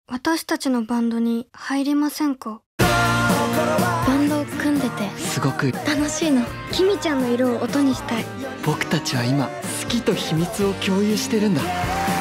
私たちのバンドに入りませんか？バンドを組んでてすごく楽しいの。キミちゃんの色を音にしたい。 僕たちは今好きと秘密を共有してるんだ。